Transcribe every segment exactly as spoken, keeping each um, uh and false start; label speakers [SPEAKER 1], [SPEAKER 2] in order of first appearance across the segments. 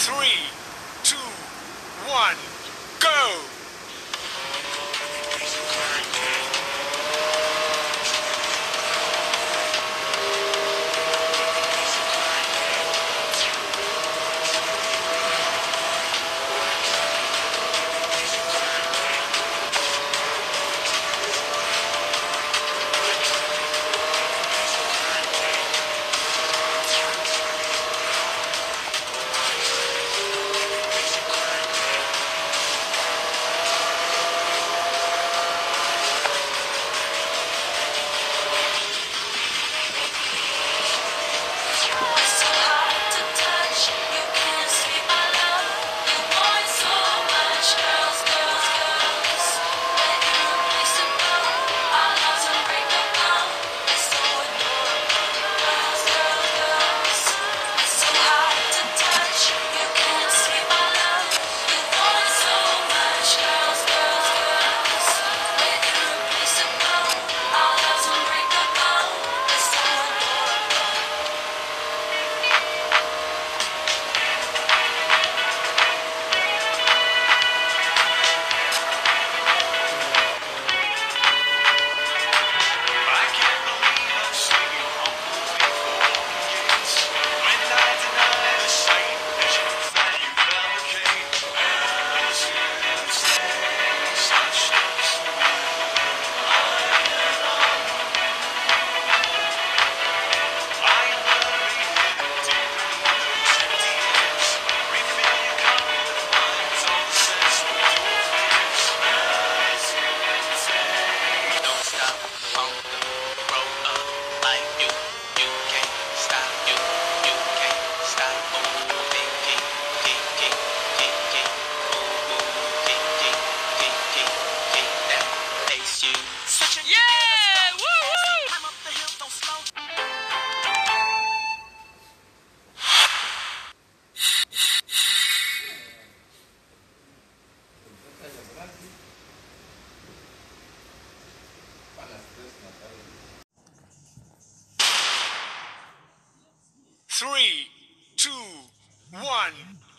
[SPEAKER 1] Three, two, one, go! Three, two, one,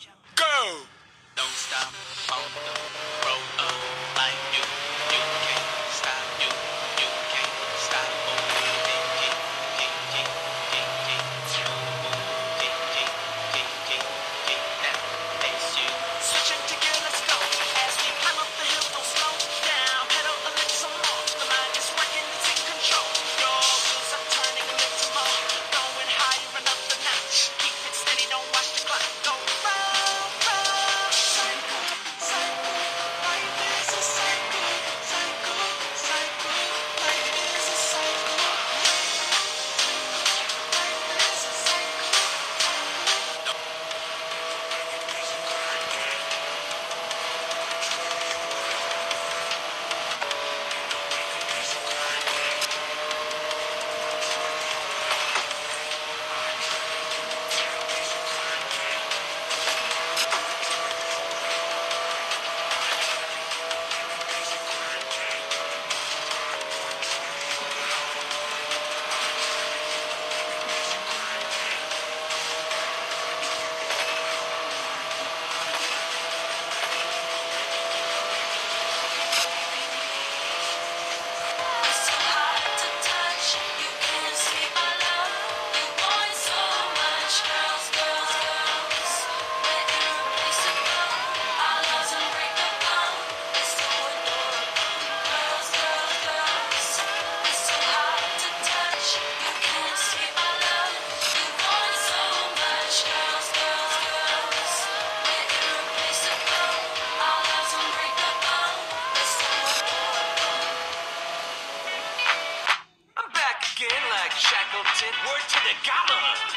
[SPEAKER 1] go!
[SPEAKER 2] Don't stop, on the road up like you, you can't stop, you, you can't stop, moving, keep, keep, keep, keep, keep, keep, keep, keep, keep, keep, keep that pace you. Switching to gear, let's go, as we climb up the hill, don't slow down, pedal a little some more, the mind is working, it's in control, your wheels are turning a little more, going higher and up the notch, keep it steady, don't watch the clock, go round, round, cycle, cycle, life is a cycle, cycle, cycle, life is a cycle, life is a cycle. Shackleton, word to the gala.